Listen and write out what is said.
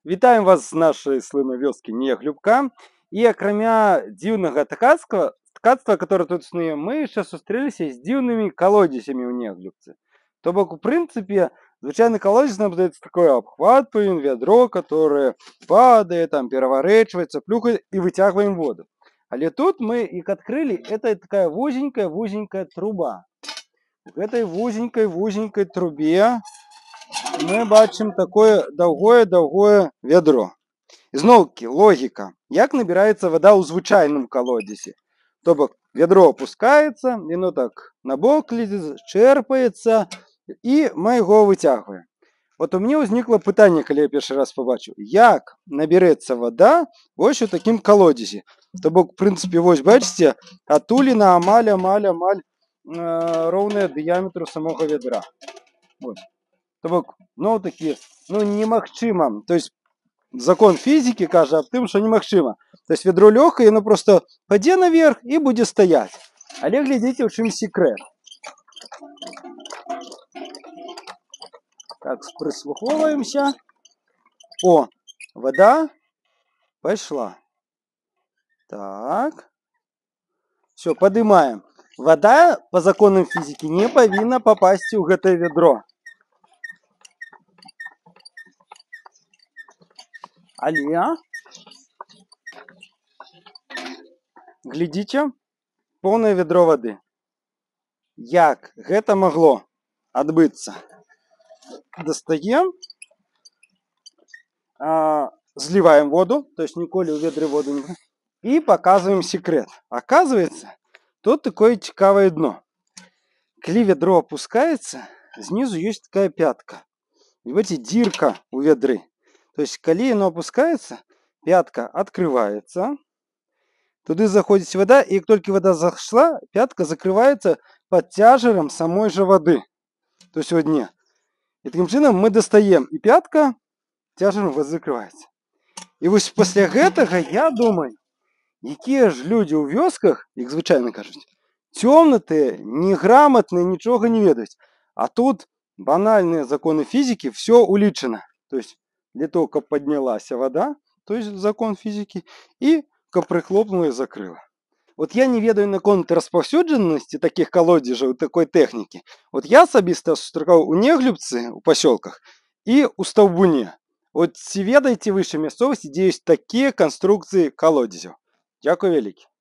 Вітаем вас з нашай слыннай вёскі Неглюбка. І акрамя дзіўнага ткацтва, которое тут існуе, мы яшчэ сустрэліся з дзіўнымі калодзесямі ў Неглюбцы. То бок, у прынцыпе, звычайны калодзес нам здаецца такое абхватваем вядро, которое падае, там пераварэчваецца, плюхае і выцягваем воду. Але тут мы іх адкрылі, это такая вузенькая труба. В гэтай вузенькай трубе мы бачым такое даўгое вядро. Ізноўкі логіка, як набіраецца вада ў звычайным калодзесе. То бок вядро опускаецца, яно так на бок лезет, чэрпаецца і мы яго выцягваем. Вот у мяне ўзнікла пытанне, калі я першы раз пабачыў, як набярэцца вада вось у такім калодзесе. То бок, в прынцыпе, вось бачыце, атуліна амаль роўная дыяметру самога вядра. Вот. То бок, такі, немагчыма. То есть закон фізікі кажа аб тым, што немагчыма. То есть вядро лёгкае, яно просто падзе наверх і будзе стаяць. Але глядзіце, у чым секрэт. Так, прыслухоўваемся. О, вода пайшла. Так. Все, падымаем. Вода по законам фізікі не павінна папасці ў гэтае вядро. Але, глядзіце, поўнае вядро вады. Як гэта магло адбыцца? Дастаем, зливаем воду, то есть ніколі ў ведры воду не... І показываем секрет. Оказывается, тут такое цікавае дно. Калі вядро опускаецца, знизу есть такая пятка. И видите, дырка у ведры. То есть, калі оно опускается, пятка открывается, туды заходит вода, и как только вода зашла, пятка закрывается под тяжером самой же воды. То есть, в дне. И таким чином мы достаем, и пятка тяжером воды закрывается. И вот после этого, я думаю, якія ж люди ў вёсках, як звычайна кажуць, цёмнатыя, неграмотные, нічога не ведаюць. А тут банальные законы физики, все улічено. То есть, для того, как поднялась вода, то есть закон физики, и как прихлопнула и закрыла. Вот я не ведаю наконт распаўсюджанасці таких колодзежаў, такой техники. Вот я асабіста сустракаў у Неглюбцы, у поселках, и у Стаўбуне. Вот ці ведаеце вы мясцовасці, дзе ёсць такія канструкцыі колодзезяў? Дякую вялікі.